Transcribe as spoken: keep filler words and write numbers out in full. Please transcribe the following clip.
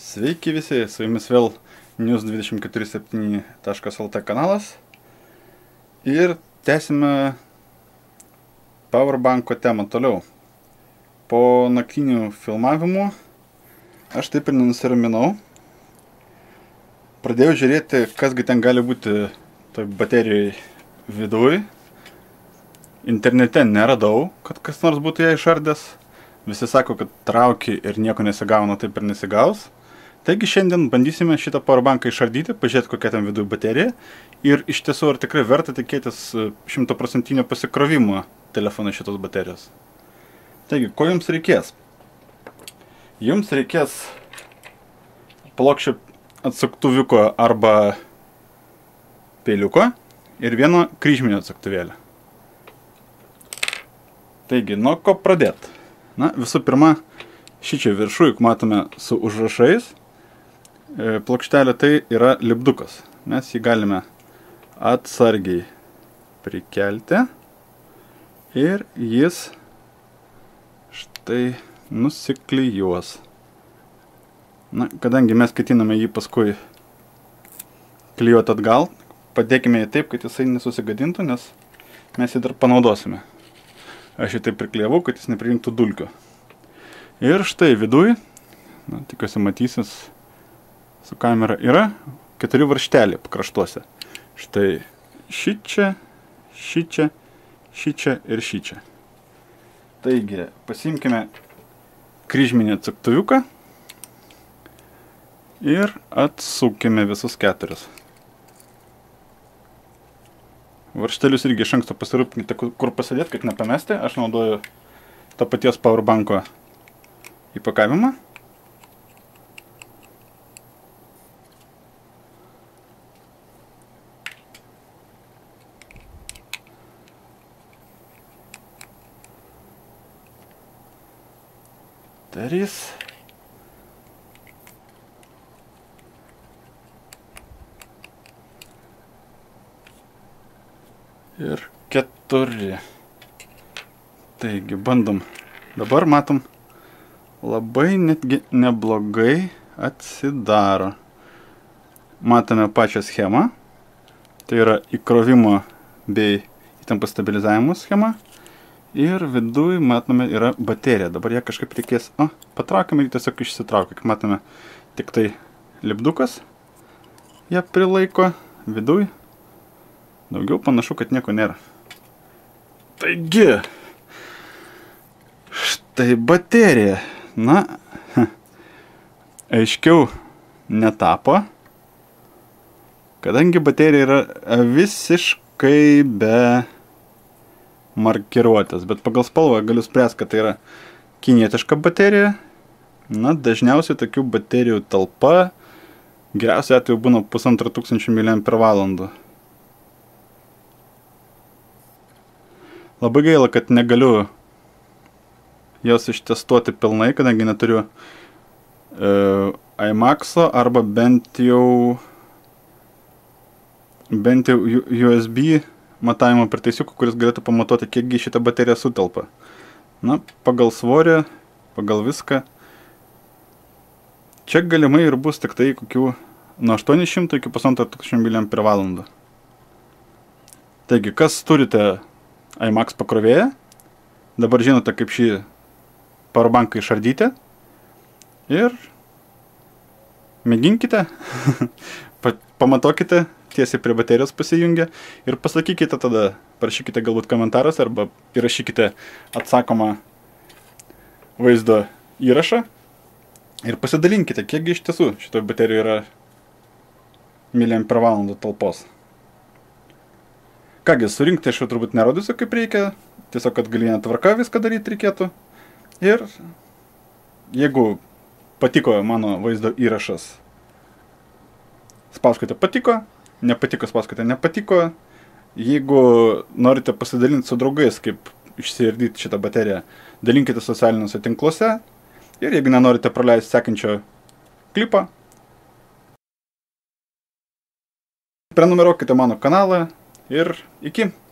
Sveiki visi, su jumis vėl News dvidešimt keturi septyni taškas lt kanalas ir tęsime Powerbanko temą toliau. Po naktinių filmavimų aš taip ir nenusiraminau. Pradėjau žiūrėti, kasgi ten gali būti toj baterijai viduj. Internete neradau, kad kas nors būtų ją išardęs. Visi sako, kad trauki ir nieko nesigauna, taip ir nesigaus. Taigi šiandien bandysime šitą powerbanką išardyti, pažiūrėti, kokia ten viduje baterija. Ir iš tiesų, ar tikrai verta tikėtis šimtaprocentinio pasikrovimo telefono šitos baterijos. Taigi, ko jums reikės? Jums reikės plokščio atsuktuviuko arba peiliuko ir vieno kryžminio atsuktuvėlio. Taigi, nuo ko pradėt? Na, visų pirma, šičia viršų, juk matome su užrašais, plokštelė tai yra lipdukas. Mes jį galime atsargiai prikelti ir jis štai nusiklijuos. Na, kadangi mes ketiname jį paskui klijuoti atgal, padėkime jį taip, kad jisai nesusigadintų, nes mes jį dar panaudosime. Aš jį taip priklijavau, kad jis nepriimtų dulkių. Ir štai viduj, na, tikiuosi matysis su kamera, yra keturi varžteliai pakraštuose. Štai šičia, šičia, šičia ir šičia. Taigi, pasiimkime kryžminį atsuktuviuką ir atsukime visus keturis. Varžtelius irgi iš anksto pasirūpinkite, kur pasidėti, kad nepamesti. Aš naudoju to paties powerbanko įpakavimą. Trys. Ir keturi. Taigi, bandom. Dabar matom, labai netgi neblogai atsidaro. Matome pačią schemą. Tai yra įkrovimo bei įtampos stabilizavimo schema. Ir viduj, matome, yra baterija. Dabar ją kažkaip reikės, o, patraukime ir tiesiog išsitraukia. Kaip matome, tik tai lipdukas ją prilaiko viduj. Daugiau panašu, kad nieko nėra. Taigi, štai baterija. Na, aiškiau netapo, kadangi baterija yra visiškai be markiruotės, bet pagal spalvą galiu spręsti, kad tai yra kinietiška baterija. Na, dažniausiai tokių baterijų talpa geriausiu atveju būna pusantro tūkstančio miliamperų valandų. Labai gaila, kad negaliu jos ištestuoti pilnai, kadangi neturiu e, iMax'o arba bent jau bent jau U S B matavimo pritaisiukų, kuris galėtų pamatuoti, kiekgi šitą bateriją sutelpa. Na, pagal svorį, pagal viską. Čia galimai ir bus tik tai kokių nuo aštuonių šimtų iki pusantro tūkstančio miliamperų valandų. Taigi, kas turite iMax pakrovėją, dabar žinote, kaip šį powerbanką išardyti ir mėginkite, pamatokite, tiesiai prie baterijos pasijungia ir pasakykite tada, parašykite galbūt komentaras arba įrašykite atsakomą vaizdo įrašą ir pasidalinkite, kiekgi iš tiesų šitoje baterijoje yra miliamperų valandų talpos. Kągi, surinkti aš jau turbūt nerodysiu, kaip reikia, tiesiog atgalinė tvarka viską daryti reikėtų. Ir jeigu patiko mano vaizdo įrašas, spauskite patiko, nepatiko, spauskite nepatiko. Jeigu norite pasidalinti su draugais, kaip išsiardyti šitą bateriją, dalinkite socialiniuose tinkluose. Ir jeigu nenorite praleisti sekančio klipo, prenumeruokite mano kanalą ir iki.